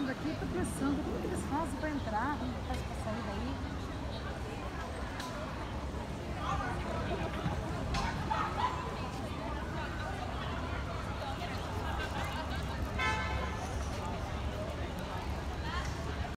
olhando aqui, tô pensando, como que eles fazem para entrar? Como que faz para sair daí?